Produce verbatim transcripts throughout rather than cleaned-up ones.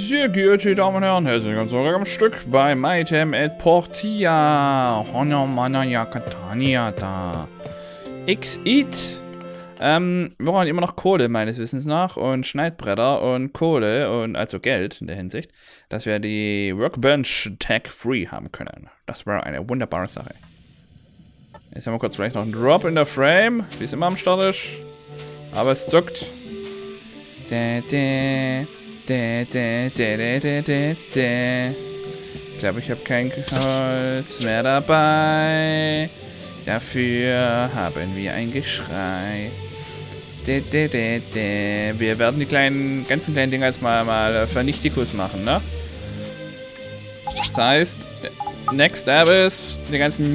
Sehr geehrte Damen und Herren, herzlich willkommen zurück am Stück bei Maitem et Portia. Honor Manaya Catania da. X-It. Ähm, wir brauchen immer noch Kohle, meines Wissens nach, und Schneidbretter und Kohle und also Geld in der Hinsicht, dass wir die Workbench Tag-Free haben können. Das wäre eine wunderbare Sache. Jetzt haben wir kurz vielleicht noch einen Drop in der Frame, wie es immer am Start ist. Aber es zuckt. Da, da. Da, da, da, da, da, da, da. Ich glaube, ich habe kein Holz mehr dabei. Dafür haben wir ein Geschrei. Da, da, da, da. Wir werden die kleinen, ganzen kleinen Dinger jetzt mal, mal Vernichtikus machen, ne? Das heißt, Next Step ist, die ganzen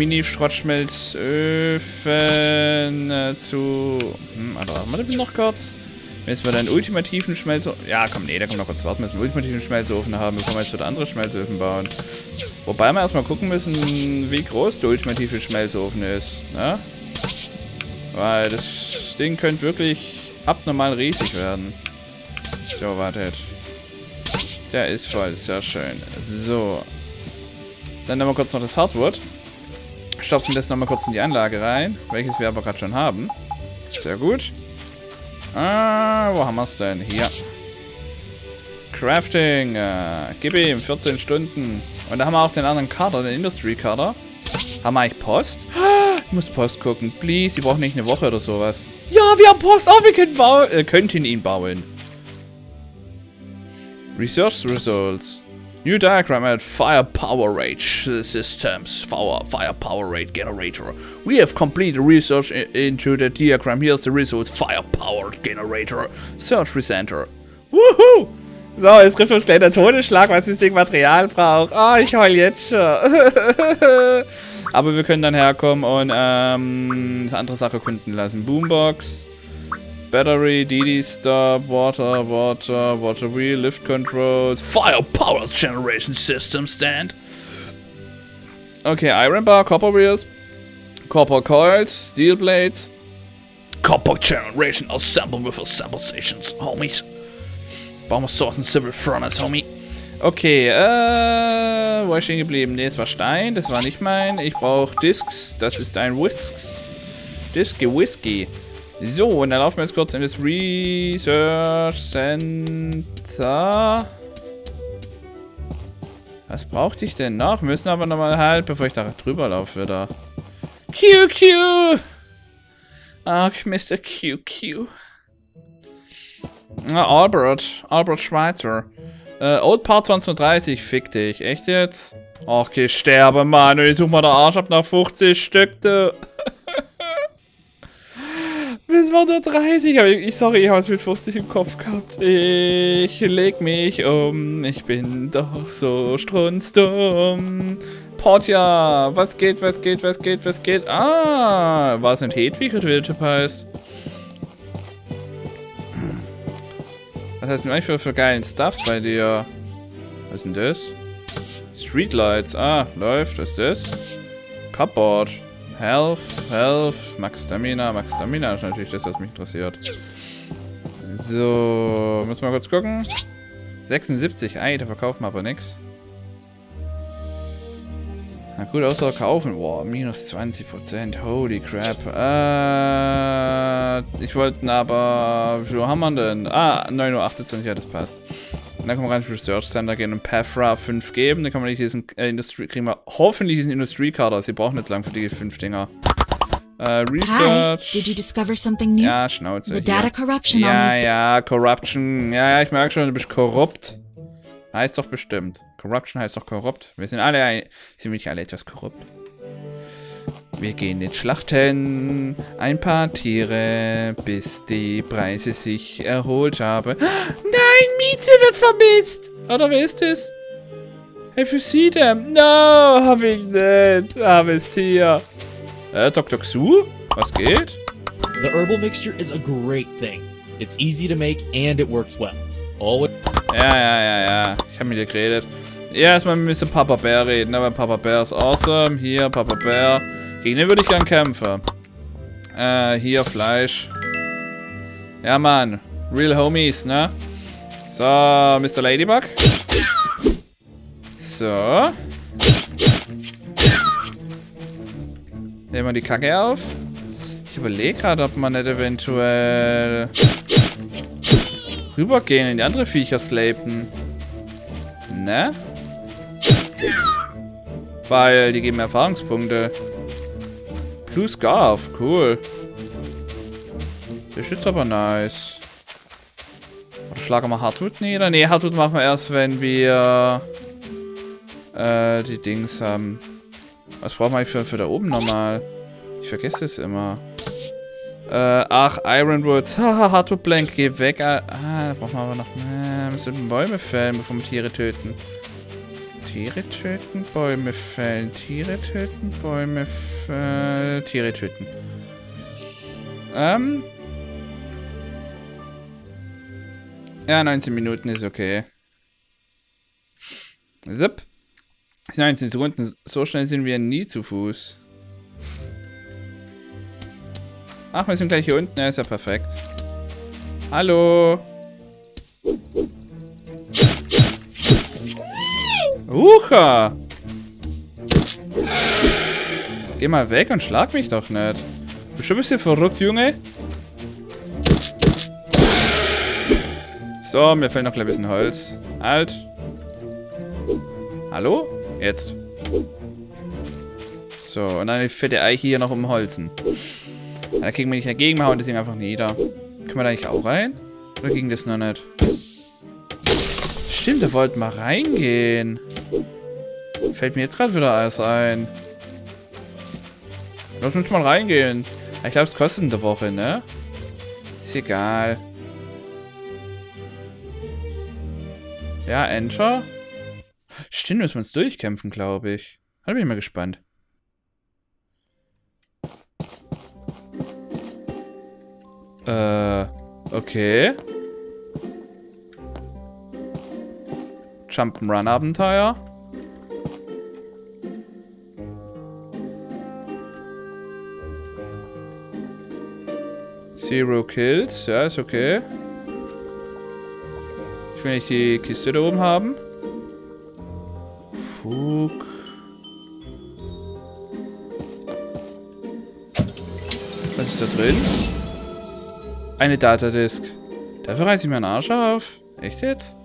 Mini-Schrottschmelzöfen äh, zu... Hm, also machen wir das noch kurz. Wenn wir dann ultimativen Schmelzofen... Ja, komm, nee, da können wir kurz warten, bis wir einen ultimativen Schmelzofen haben, bevor wir jetzt wieder andere Schmelzöfen bauen. Wobei wir erstmal gucken müssen, wie groß der ultimative Schmelzofen ist, ne? Weil das Ding könnte wirklich abnormal riesig werden. So, wartet. Der ist voll, sehr schön. So. Dann nehmen wir kurz noch das Hardwood. Stopfen das nochmal kurz in die Anlage rein, welches wir aber gerade schon haben. Sehr gut. Ah, wo haben wir es denn? Hier. Crafting. Äh, gib ihm vierzehn Stunden. Und da haben wir auch den anderen Kader, den Industry-Kader. Haben wir eigentlich Post? Ich muss Post gucken. Please, Sie brauchen nicht eine Woche oder sowas. Ja, wir haben Post. Oh, wir können bauen. Äh, könnten ihn bauen. Research Results. New diagram at Firepower Rate Systems. Fire, Firepower Rate Generator. We have completed research into the diagram. Here's the results. Firepower Generator. Search Recenter. Woohoo! So, jetzt trifft uns gleich der Todesschlag, was das Ding Material braucht. Ah, oh, ich heul jetzt schon. Aber wir können dann herkommen und ähm, eine andere Sache kunden lassen. Boombox. Battery, D D Stop, Water, Water, Water Wheel, Lift Controls, Firepower Generation System Stand. Okay, Iron Bar, Copper Wheels, Copper Coils, Steel Blades, Copper Generation Assemble with Assemble Stations, homies. Bauen wir Source and Civil Furnace, homie. Okay, äh, wo ist stehen geblieben? Ne, es war Stein, das war nicht mein. Ich brauche Discs, das ist ein Whisks. Disky Whisky. So, und dann laufen wir jetzt kurz in das Research Center. Was brauchte ich denn noch? Wir müssen aber nochmal halt, bevor ich da drüber laufe, wieder. Q Q! Ach, Mister Q Q. Ah, Albert. Albert Schweitzer. Äh, Old Part zwanzig dreißig, fick dich. Echt jetzt? Ach, geh sterben, Mann. Ich such mal den Arsch ab nach fünfzig Stück, du. Bis war nur dreißig, aber ich, sorry, ich habe es mit fünfzig im Kopf gehabt. Ich leg mich um, ich bin doch so strunzdumm. Portia, was geht, was geht, was geht, was geht? Ah, war es ein Hedwig, wie der Typ heißt? Was heißt denn eigentlich für, für geilen Stuff bei dir? Was ist denn das? Streetlights, ah, läuft, was ist das? Cupboard. Health, Health, Max Stamina, Max Stamina ist natürlich das, was mich interessiert. So, müssen wir mal kurz gucken. sechsundsiebzig, ei, da verkaufen wir aber nichts. Na gut, außer kaufen. Boah, minus zwanzig Prozent, holy crap. Äh, ich wollte aber, wo haben wir denn? Ah, neun Uhr achtundzwanzig, ja, das passt. Und dann können wir rein ins Research Center gehen und Pathra fünf geben. Dann kann man nicht diesen äh, Industrie, kriegen wir hoffentlich diesen Industriekader. Sie brauchen nicht lang für die fünf Dinger. Äh, Research. Hi. Did you discover something new? Ja, Schnauze. The data corruption ja, ja, Corruption. Ja, ja, ich merke schon, du bist korrupt. Heißt doch bestimmt. Corruption heißt doch korrupt. Wir sind alle, sind wir nicht alle etwas korrupt? Wir gehen jetzt schlachten ein paar Tiere, bis die Preise sich erholt haben. Nein, Mieze wird vermisst! Oder wer ist es? Hey, für Sie denn? No, hab ich nicht. Armes Tier. Äh, Doktor Xu? Was geht? The herbal mixture is a great thing. It's easy to make and it works well. Always. Ja, ja, ja, ja. Ich hab mit dir geredet. Ja, erstmal müssen Papa Bär reden, aber Papa Bär ist awesome. Hier, Papa Bär. Gegen den würde ich gern kämpfen. Äh, hier Fleisch. Ja, Mann. Real Homies, ne? So, Mister Ladybug. So. Nehmen wir die Kacke auf. Ich überlege gerade, ob man nicht eventuell rübergehen in die andere Viecher slapen. Ne? Weil die geben Erfahrungspunkte. Blue Scarf, cool. Das ist jetzt aber nice. Oder schlagen wir Hardwood nieder? Ne, Hardwood machen wir erst, wenn wir äh, die Dings haben. Was brauchen wir für, für da oben nochmal? Ich vergesse es immer. Äh, ach, Ironwoods. Haha, Hardwood Blank, geh weg. Ah, da brauchen wir aber noch. Äh, wir müssen Bäume fällen, bevor wir Tiere töten. Tiere töten, Bäume fällen. Tiere töten, Bäume fällen. Tiere töten. Ähm. Ja, neunzehn Minuten ist okay. Zip. neunzehn Sekunden. So schnell sind wir nie zu Fuß. Ach, wir sind gleich hier unten. Ja, ist ja perfekt. Hallo. Ucha. Geh mal weg und schlag mich doch nicht. Du bist schon ein bisschen verrückt, Junge. So, mir fehlt noch ein bisschen Holz. Halt. Hallo? Jetzt. So, und dann die fette Eiche hier noch umholzen. Da kriegen wir nicht dagegen, wir hauen deswegen einfach nieder. Können wir da eigentlich auch rein? Oder ging das noch nicht? Stimmt, da wollten wir reingehen. Fällt mir jetzt gerade wieder alles ein. Lass uns mal reingehen. Ich glaube, es kostet eine Woche, ne? Ist egal. Ja, Enter. Stimmt, müssen wir uns durchkämpfen, glaube ich. Da bin ich mal gespannt. Äh, okay. Jump'n'Run-Abenteuer. Zero Kills. Ja, ist okay. Ich will nicht die Kiste da oben haben. Fug. Was ist da drin? Eine Datadisk. Dafür reiße ich mir einen Arsch auf. Echt jetzt?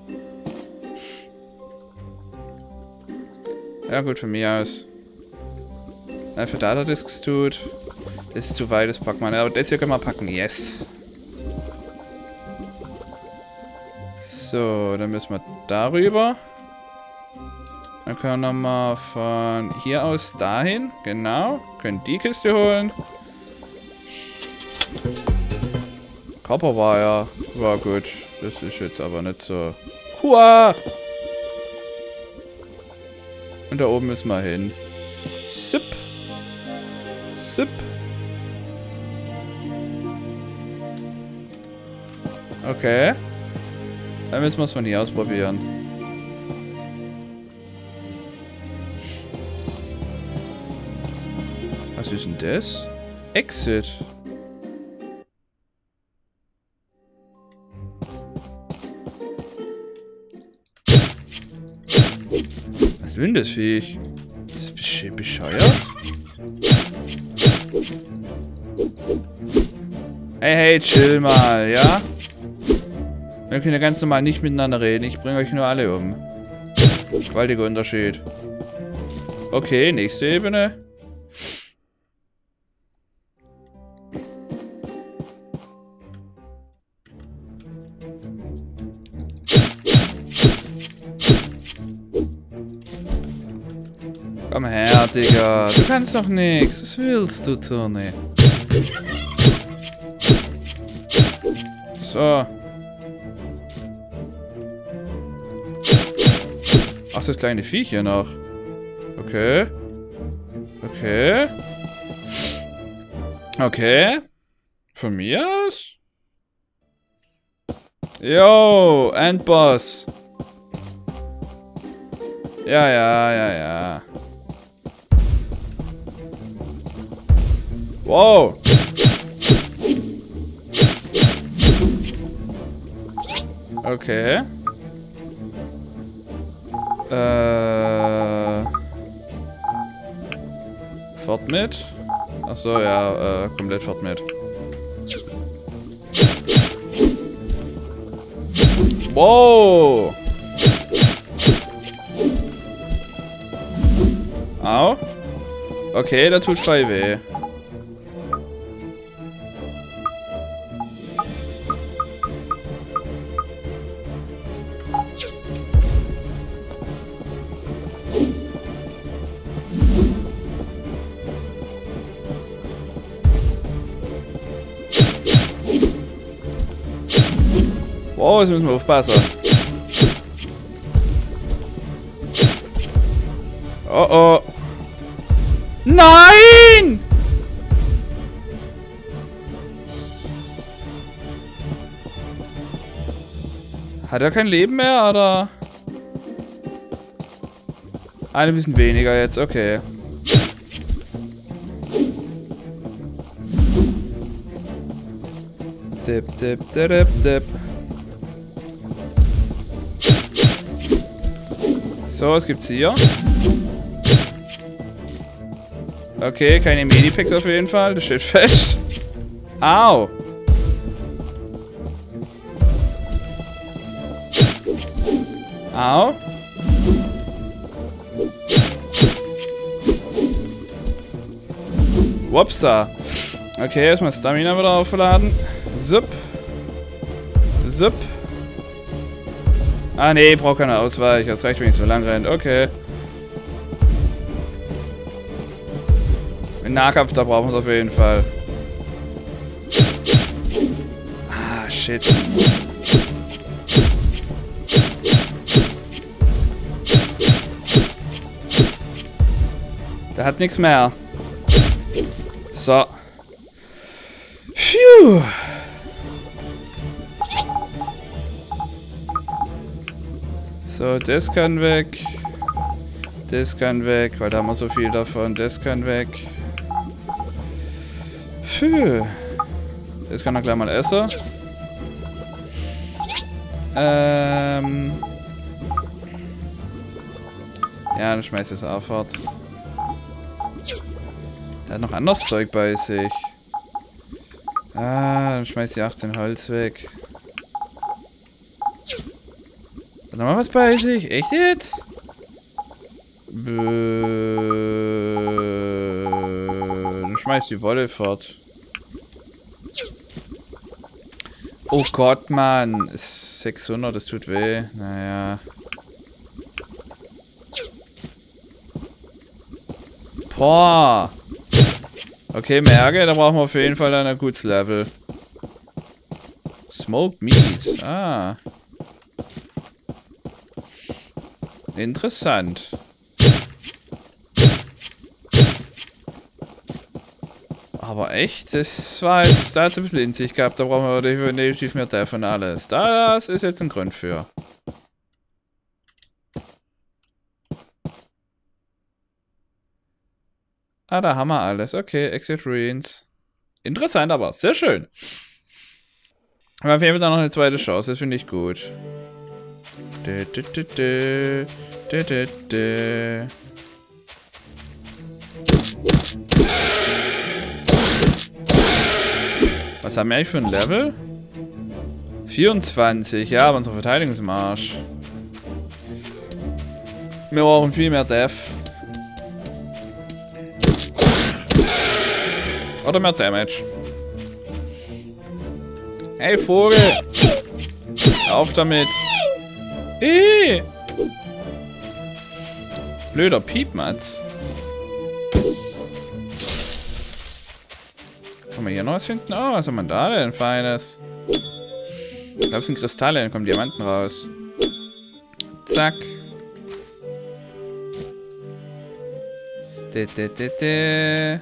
Ja gut, von mir aus. Na, für Datadisks tut. Das ist zu weit, das packt man. Aber das hier können wir packen. Yes. So, dann müssen wir darüber. Dann können wir nochmal von hier aus dahin. Genau. Können die Kiste holen. Copper war ja. War gut. Das ist jetzt aber nicht so. Hua! Und da oben müssen wir hin. Sip. Sip. Okay. Dann müssen wir es von hier aus probieren. Was ist denn das? Exit. Was will denn das Viech? Ist das bescheuert? Hey, hey, chill mal, ja? Wir können ja ganz normal nicht miteinander reden. Ich bringe euch nur alle um. Gewaltiger Unterschied. Okay, nächste Ebene. Komm her, Digga. Du kannst doch nichts. Was willst du, Tony? So. Ach, das kleine Viech hier noch. Okay. Okay. Okay. Von mir aus? Yo, Endboss. Ja, ja, ja, ja. Wow. Okay. Äh... Fort mit? Achso, ja, äh, komplett fort mit. Wow! Au. Okay, da tut frei weh. Oh, jetzt müssen wir aufpassen. Oh oh. Nein! Hat er kein Leben mehr, oder? Ein bisschen weniger jetzt, okay. Dip, dip, dip, dip. So, was gibt's hier? Okay, keine Medipacks auf jeden Fall, das steht fest. Au! Au! Wupsa! Okay, erstmal Stamina wieder aufladen. Zup. Zup. Ah nee, braucht keine Ausweich. Das reicht, wenn ich so lang rennt. Okay. Im Nahkampf, da brauchen wir es auf jeden Fall. Ah, shit. Der hat nichts mehr. So. Phew. So, das kann weg. Das kann weg, weil da haben wir so viel davon. Das kann weg. Puh. Das kann er gleich mal essen. Ähm. Ja, dann schmeiß ich es auch fort. Der hat noch anderes Zeug bei sich. Ah, dann schmeiß ich achtzehn Holz weg. Hat noch mal was bei sich? Echt jetzt? Bäh, dann schmeiß die Wolle fort. Oh Gott, Mann. sechshundert, das tut weh. Naja. Boah. Okay, merke, da brauchen wir auf jeden Fall ein gutes Level. Smoked Meat. Ah. Interessant. Aber echt, das war jetzt, da hat es ein bisschen in sich gehabt, da brauchen wir definitiv mehr davon alles. Das ist jetzt ein Grund für. Ah, da haben wir alles. Okay, Exit Ruins. Interessant, aber sehr schön. Aber wir haben da noch eine zweite Chance, das finde ich gut. Du, du, du, du. Du, du, du. Was haben wir eigentlich für ein Level? vierundzwanzig, ja, aber unser Verteidigungsmarsch. Wir brauchen viel mehr Def. Oder mehr Damage. Hey Vogel! Auf damit! Eee. Blöder Piepmatz. Kann man hier noch was finden? Oh, was haben wir da denn Feines? Ich glaube, es sind Kristalle, dann kommen Diamanten raus. Zack. De, de, de, de.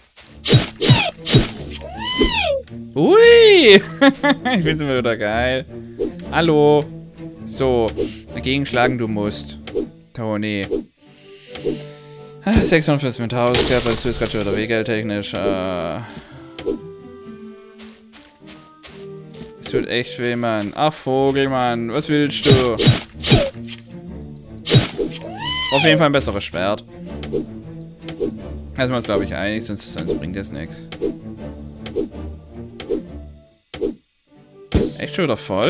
Ui! Ich find's immer wieder geil. Hallo. So, dagegen schlagen du musst. Tony. sechshundertfünfzig mit Haus, ja, weil du jetzt gerade schon wieder wehgeldtechnisch. Äh es tut echt weh, Mann. Ach, Vogel, Mann. Was willst du? Auf jeden Fall ein besseres Schwert. Da sind wir uns, glaube ich, einig, sonst, sonst bringt das nichts. Echt schon wieder voll?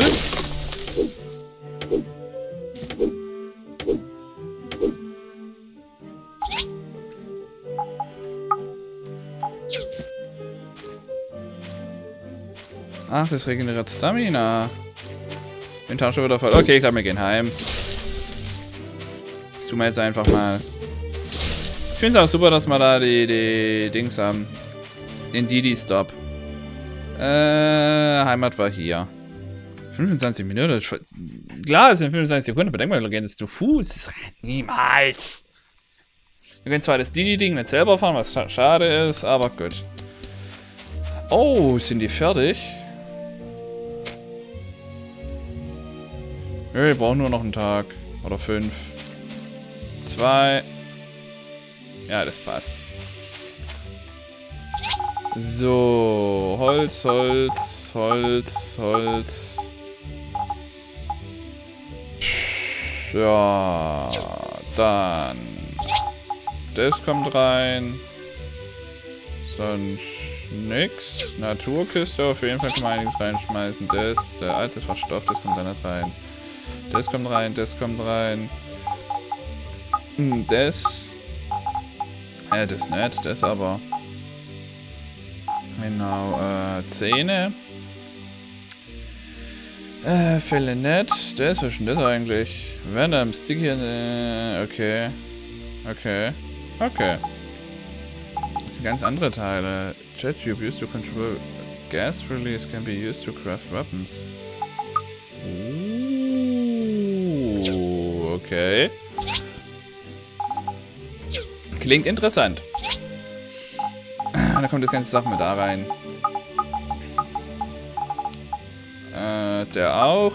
Ach, das regeneriert Stamina. Den Tag schon wieder voll. Okay, ich glaube, wir gehen heim. Das tun wir jetzt einfach mal. Ich finde es auch super, dass wir da die, die Dings haben. Den Didi-Stop. Äh, Heimat war hier. fünfundzwanzig Minuten. Klar, es sind fünfundzwanzig Sekunden, aber denk mal, wir gehen jetzt zu Fuß. Das rennt niemals. Wir können zwar das Didi-Ding nicht selber fahren, was schade ist, aber gut. Oh, sind die fertig? Wir brauchen nur noch einen Tag. Oder fünf. Zwei. Ja, das passt. So. Holz, Holz, Holz, Holz. Ja. Dann. Das kommt rein. Sonst nix. Naturkiste auf jeden Fall kann man einiges reinschmeißen. Das, der alte, das war Stoff, das kommt da nicht rein. Das kommt rein, das kommt rein. Das. Äh, das nicht, das aber. Genau, äh, Zähne. Äh, Fälle nicht. Das, was ist denn das eigentlich? Venom, Sticky, äh, okay. Okay. Okay. Das sind ganz andere Teile. Jet tube used to control gas release can be used to craft weapons. Uh, okay. Klingt interessant. Da kommt das ganze Sachen mit da rein. Äh, der auch.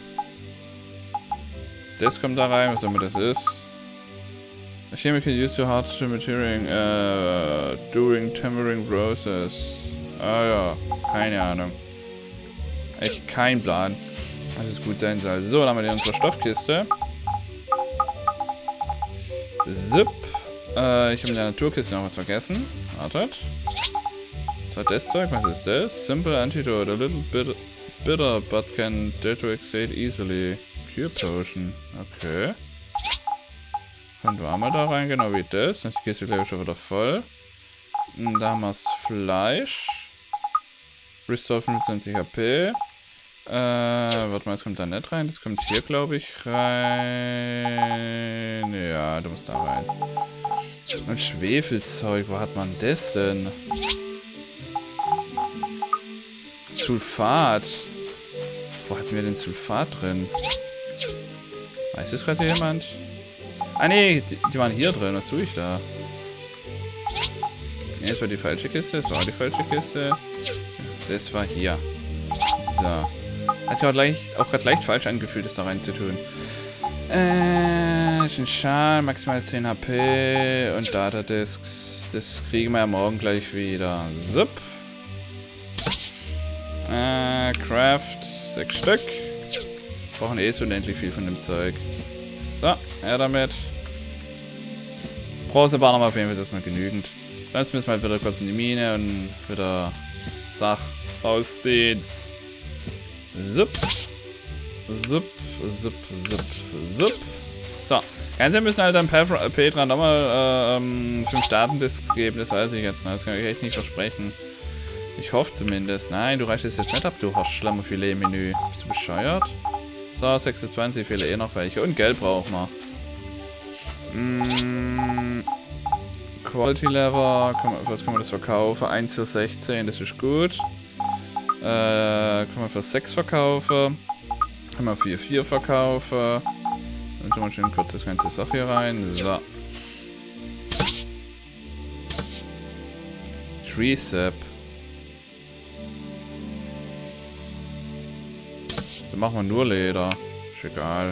Das kommt da rein, was auch immer das ist. A chemical used to hard to maturing uh, during tempering process. Ah ja, keine Ahnung. Echt kein Plan, was es gut sein soll. So, dann haben wir hier unsere Stoffkiste. Zip. Äh, ich habe in der Naturkiste noch was vergessen. Wartet. Was war das Zeug? Was ist das? Simple Antidote. A little bit bitter, but can detoxate easily. Cure Potion. Okay. Und wo haben wir da rein? Genau wie das. Dann ist die Kiste, glaube ich, schon wieder voll. Und da haben wir das Fleisch. Restore fünfundzwanzig H P. Äh, warte mal, das kommt da nicht rein. Das kommt hier, glaube ich, rein. Ja, du musst da rein. Und Schwefelzeug, wo hat man das denn? Sulfat. Wo hatten wir denn Sulfat drin? Weiß das gerade jemand? Ah ne, die, die waren hier drin. Was tue ich da? Ne, das war die falsche Kiste. Das war die falsche Kiste. Das war hier. So. Hat sich auch, leicht, auch gerade leicht falsch angefühlt, das da rein zu tun. Äh, ein Schal, maximal zehn H P und Datadisks. Das kriegen wir ja morgen gleich wieder. Zup. Äh, Craft. Sechs Stück. Brauchen eh so unendlich viel von dem Zeug. So, her damit. Bronzebar haben wir auf jeden Fall erstmal genügend. Sonst müssen wir halt wieder kurz in die Mine und wieder Sach rausziehen. Zup. Zup, zup, zup, zup. So. Ganz müssen halt dann Petra nochmal ähm, fünf Datendisks geben, das weiß ich jetzt noch. Das kann ich echt nicht versprechen. Ich hoffe zumindest. Nein, du reichst es jetzt nicht ab, du Schlammerfilet-Menü. Bist du bescheuert? So, sechsundzwanzig fehlen eh noch welche. Und Geld brauchen wir. Mm, Quality Lever. Was kann man das verkaufen? eins für sechzehn, das ist gut. Äh, kann man für sechs verkaufen. Kann man für vier verkaufen. Dann tun wir schön kurz das ganze Sache hier rein. So. Tricep. Dann machen wir nur Leder. Ist egal.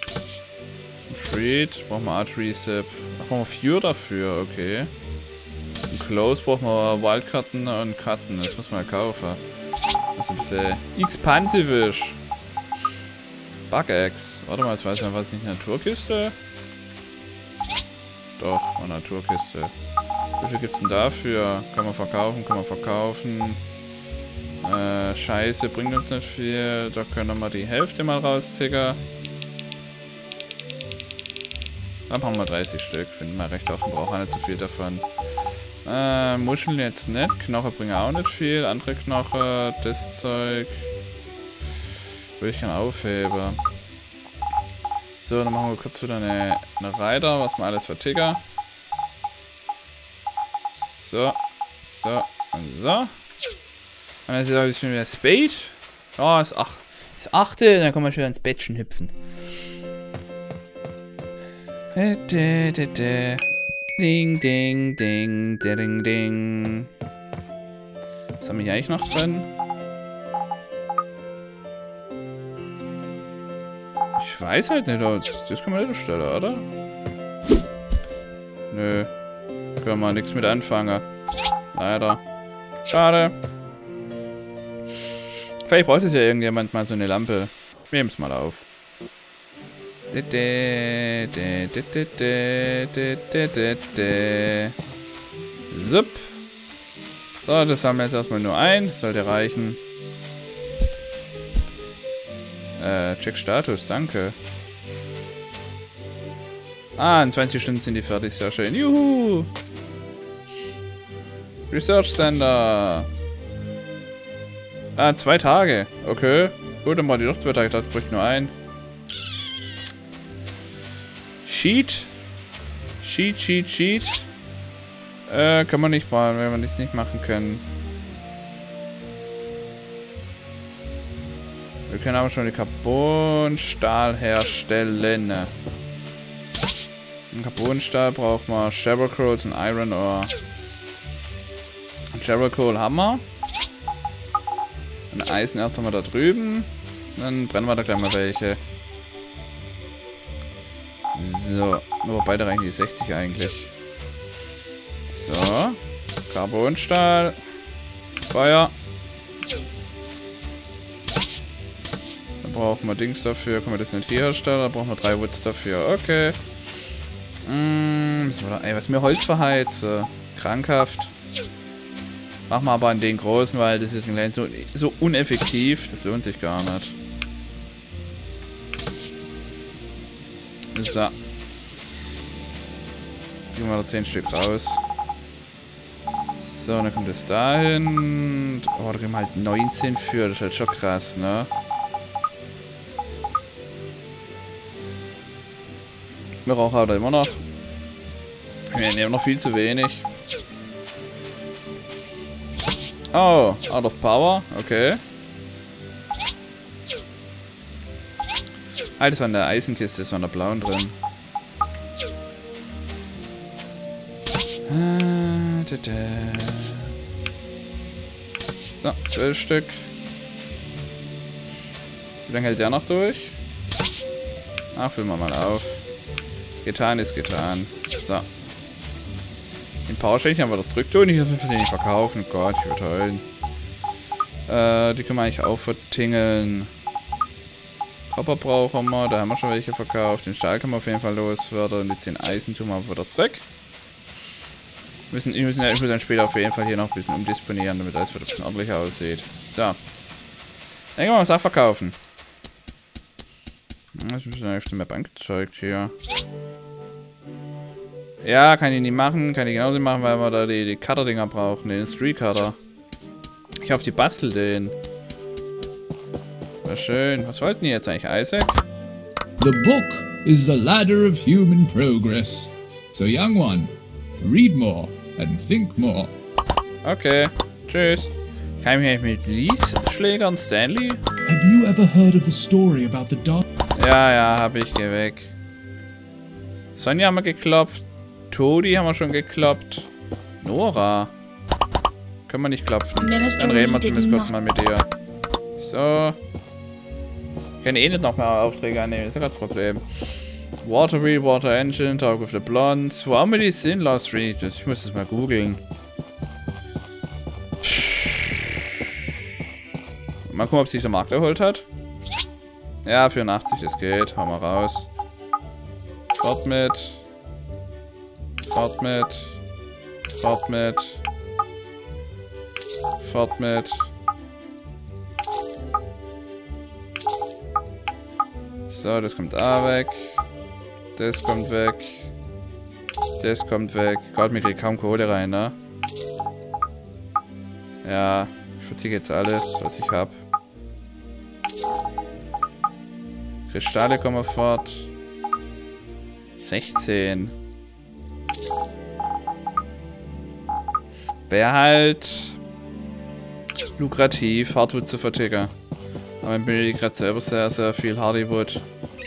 Freed. Brauchen wir Art Recep. Da brauchen wir vier dafür, okay. Und Close brauchen wir Wildkarten und Karten. Das muss man ja kaufen. Das ist ein bisschen expansive ist. Bug-Axe. Warte mal, jetzt weiß ich noch, was nicht Naturkiste. Doch, eine Naturkiste. Wie viel gibt's denn dafür? Kann man verkaufen, kann man verkaufen. Äh, Scheiße, bringt uns nicht viel. Da können wir die Hälfte mal raustickern. Dann haben wir dreißig Stück. Finden wir recht offen, brauchen wir nicht so viel davon. Äh, Muscheln jetzt nicht. Knochen bringen auch nicht viel. Andere Knochen, das Zeug. Würde ich gerne aufheben. So, dann machen wir kurz wieder eine, eine Reiter, was wir alles vertickern. So, so und so. Und jetzt habe ich schon wieder Spade. Ja, oh, ist acht. Ist achte, dann kann man schon ins Bettchen hüpfen. Ding, ding, ding, ding, ding. Was haben wir hier eigentlich noch drin? Ich weiß halt nicht, das, das kann man nicht stellen, oder? Nö. Können wir nichts mit anfangen. Leider. Schade. Vielleicht braucht es ja irgendjemand mal so eine Lampe. Wir nehmen es mal auf. Zup. So, das haben wir jetzt erstmal nur ein. Das sollte reichen. Äh, check Status, danke. Ah, in zwanzig Stunden sind die fertig, sehr schön. Juhu! Research Center. Ah, zwei Tage. Okay. Gut, dann war die doch zwei Tage. Das bräuchte nur ein. Sheet. Sheet, Sheet, Sheet. Äh, kann man nicht machen, wenn wir nichts nicht machen können. Wir können aber schon die Carbonstahl herstellen. Ein Carbonstahl braucht man Sherbacol und Iron Ore. Sherbacol haben wir. Ein Eisenerz haben wir da drüben. Dann brennen wir da gleich mal welche. So, nur beide reichen die sechzig eigentlich. So. Carbonstahl. Feuer. Dann brauchen wir Dings dafür. Können wir das nicht hier herstellen? Da brauchen wir drei Woods dafür. Okay. Mm, müssen wir da, ey, was mir Holz verheizen. Krankhaft. Machen wir aber an den großen, weil das ist ein kleines so, so uneffektiv. Das lohnt sich gar nicht. So. Gehen wir da zehn Stück raus. So, dann kommt das dahin. Oh, da kriegen wir halt neunzehn für. Das ist halt schon krass, ne? Wir rauchen aber immer noch. Wir nehmen noch viel zu wenig. Oh, out of power. Okay. Ah, das war in der Eisenkiste, das war in der blauen drin. Ah, da, da. So, zwölf Stück. Wie lange hält der noch durch? Ach, füllen wir mal auf. Getan ist getan. So. Den Powerstechen haben wir da zurück tun. Ich muss mir nicht verkaufen. Gott, ich würde heulen. Äh, die können wir eigentlich auch vertingeln. Copper brauchen wir. Da haben wir schon welche verkauft. Den Stahl können wir auf jeden Fall loswerden. Und die zehn Eisen tun wir wieder zurück. Müssen, ich, müssen, ich muss dann später auf jeden Fall hier noch ein bisschen umdisponieren, damit alles wieder ein bisschen ordentlicher aussieht. So. Dann können wir was auch verkaufen. Das ist eine Hälfte mehr Bankzeug hier. Ja, kann ich nicht machen. Kann ich genauso machen, weil wir da die, die Cutter-Dinger brauchen. Den Street-Cutter. Ich hoffe, die bastel den. War schön. Was wollten die jetzt eigentlich, Isaac? The book is the ladder of human progress. So, young one, read more and think more. Okay. Tschüss. Kann ich mich mit Lies-Schlägern, Stanley? Have you ever heard of the story about the dog? Ja, ja, hab ich. Geh weg. Sonja haben wir geklopft. Todi haben wir schon gekloppt. Nora. Können wir nicht klopfen. Dann reden wir zumindest kurz mal mit ihr. So. Ich kann eh nicht noch mehr Aufträge annehmen. Das ist ja gerade das Problem. Water Wheel, Water Engine, Talk with the Blondes. Wo haben wir die Sin Lost Street? Ich muss das mal googeln. Mal gucken, ob sich der Markt erholt hat. Ja, vierundachtzig, das geht. Hau mal raus. Fort mit. Fahrt mit. Fahrt mit. Fahrt mit. So, das kommt A weg. Das kommt weg. Das kommt weg. Gott, mir kriegt kaum Kohle rein, ne? Ja, ich verticke jetzt alles, was ich hab. Kristalle kommen fort. sechzehn. Wäre halt lukrativ, Hardwood zu verticken. Aber ich benötige gerade selber sehr, sehr viel Hardywood.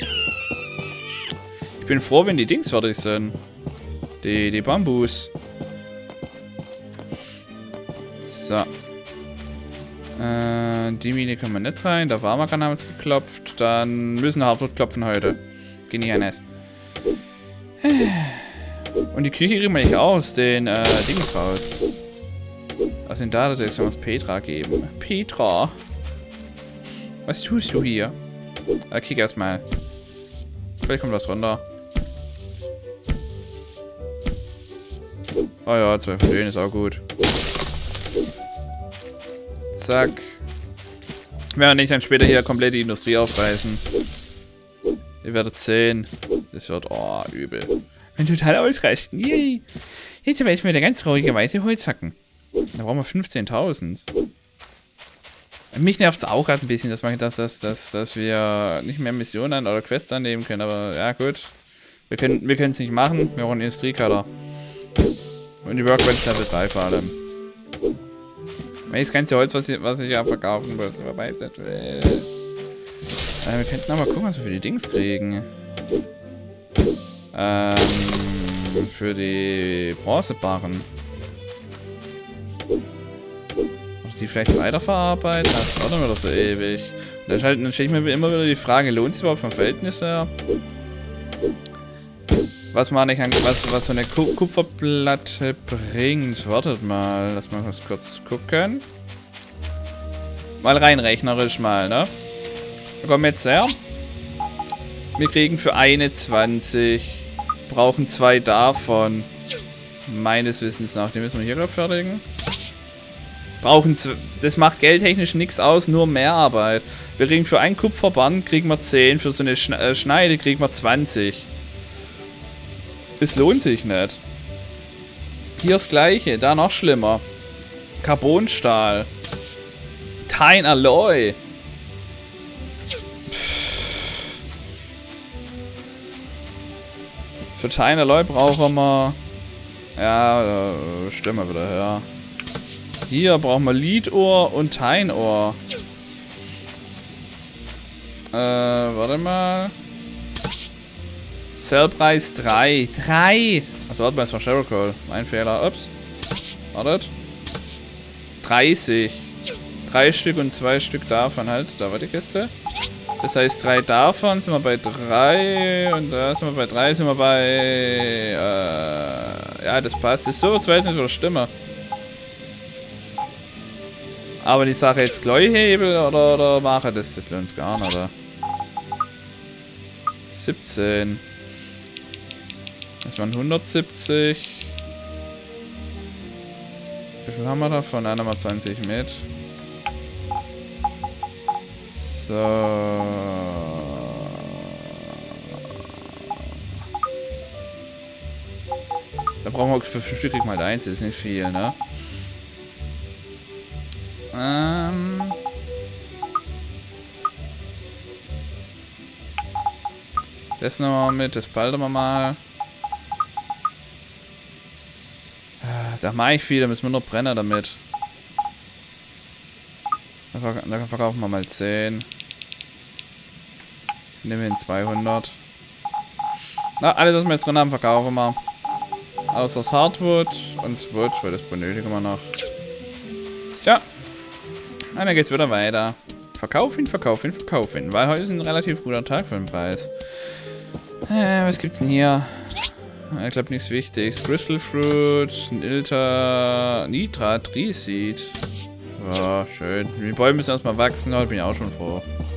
Ich bin froh, wenn die Dings fertig sind. Die, die Bambus. So. Äh, die Mine können wir nicht rein. Der Warmakan haben uns geklopft. Dann müssen wir Hardwood klopfen heute. Geht nicht anders. Und die Küche kriegen wir nicht aus den äh, Dings raus. Aus den Datentext sollen wir es Petra geben. Petra. Was tust du hier? Äh, kick erstmal. Vielleicht kommt was runter. Oh ja, zwei von denen ist auch gut. Zack. Werden wir nicht dann später hier komplett die Industrie aufreißen. Ihr werdet sehen. Das wird, oh, übel. Wenn total ausrasten. Yay. Jetzt werde ich mir wieder ganz traurigerweise Holz hacken. Da brauchen wir fünfzehntausend. Mich nervt es auch gerade ein bisschen, dass, man, dass, dass, dass, dass wir nicht mehr Missionen oder Quests annehmen können. Aber ja, gut. Wir können wir es nicht machen. Wir brauchen einen Industriekader. Und die Workbench Level drei vor allem. Weil das ganze Holz, was ich, was ich ja verkaufen muss, wobei ich das will. Äh, wir könnten aber gucken, was wir für die Dings kriegen. Ähm, für die Bronzebarren. Die vielleicht weiterverarbeiten? Das dauert mir doch so ewig. Und dann, halt, dann stelle ich mir immer wieder die Frage, lohnt es überhaupt vom Verhältnis her? Was man nicht an, was, was so eine Ku Kupferplatte bringt. Wartet mal, lass mal was kurz gucken. Mal rein rechnerisch mal, ne? Wir kommen jetzt her. Wir kriegen für eine zwanzig. Brauchen zwei davon. Meines Wissens nach. Die müssen wir hier gerade fertigen. Brauchen das macht geldtechnisch nichts aus, nur Mehrarbeit. Wir kriegen für ein Kupferband kriegen wir zehn, für so eine Schneide kriegen wir zwanzig. Es lohnt sich nicht. Hier das gleiche, da noch schlimmer. Carbonstahl. Tine Alloy. Pff. Für Tine Alloy brauchen wir... Ja, äh, stellen wir wieder her. Hier brauchen wir Lead-Ohr und Tine-Ohr. Äh, warte mal. Sellpreis drei. drei! Achso, warte mal, das war Sherocol. Mein Fehler. Ups. Wartet. dreißig. Drei Stück und zwei Stück davon halt. Da war die Kiste. Das heißt, drei davon sind wir bei drei. Und da sind wir bei drei. Sind wir bei. Äh, ja, das passt. Das ist so, zwei nicht wieder Stimme. Aber die Sache jetzt Gläuhebel oder, oder mache das, das lohnt gar nicht, oder? siebzehn. Das waren hundertsiebzig. Wie viel haben wir davon? Einer mal zwanzig mit. So. Da brauchen wir für fünf Stück krieg mal eins, das ist nicht viel, ne? Ähm. Das nochmal mit, das behalten wir mal. Da mache ich viel, da müssen wir nur Brenner damit. Da verkaufen wir mal zehn. Das nehmen wir in zweihundert. Na, alles, was wir jetzt drin haben, verkaufen wir. Außer das Hardwood und das Wood, weil das benötigen wir noch. Tja. Und dann geht's wieder weiter. Verkauf ihn, verkauf ihn, verkauf ihn. Weil heute ist ein relativ guter Tag für den Preis. Äh, was gibt's denn hier? Ich glaube nichts Wichtiges. Crystal Fruit, Ilter, Nitrat, Reseed. Ja, schön. Die Bäume müssen erstmal wachsen, heute bin ich auch schon froh.